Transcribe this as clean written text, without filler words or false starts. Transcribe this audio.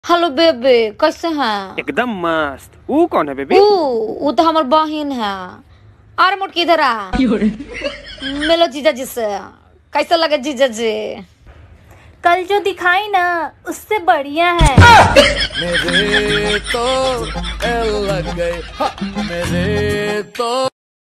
Hello बेबे, कैसे हैं? एकदम मस्त। वो कौन है बेबी? वो तो हमार बहन है। अरे मोट किधर आ मिलो जीजा जी से। कैसा लगे जीजा जी? कल जो दिखाई ना उससे बढ़िया है। मेरे तो लग गए मेरे तो